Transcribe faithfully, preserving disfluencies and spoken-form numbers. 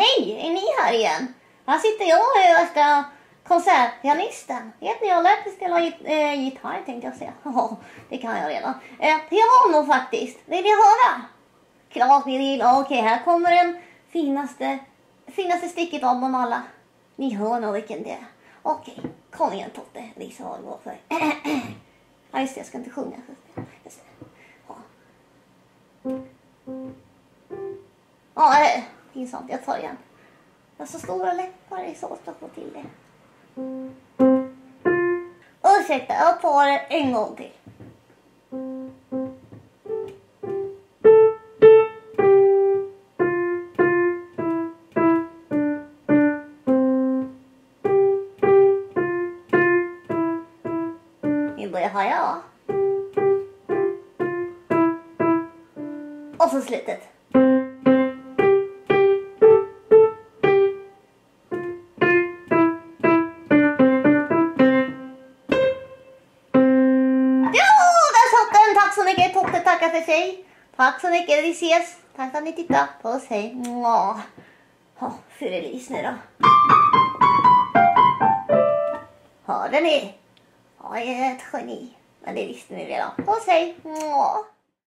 hej, är ni här igen? Här sitter jag och översta konsertpianisten. Vet ni, jag har lärt mig spela äh, gitarr tänkte jag säga. Ja, det kan jag redan. Äh, piano faktiskt, vill ni höra? Klart ni vill. Okej, här kommer den finaste, finaste sticket av dem alla. Ni hör nog vilken det är. Okej, kom igen Totte, visa vad det går för. Ja just det, jag ska inte sjunga. Just det. Ja, ja det är pinsamt, jag tar igen. Jag har så stora läppar, det är så svårt att få till det. Ursäkta, jag tar det en gång till. Vi börjar höja va? Och så slutet. Tack så mycket, Totte tackar för sig. Tack så mycket, vi ses. Tack för att ni tittar. Puss, hej. Ja, för Elise nu då. Hörde ni? Jag är ett geni. Men det visste ni redan. Puss, hej.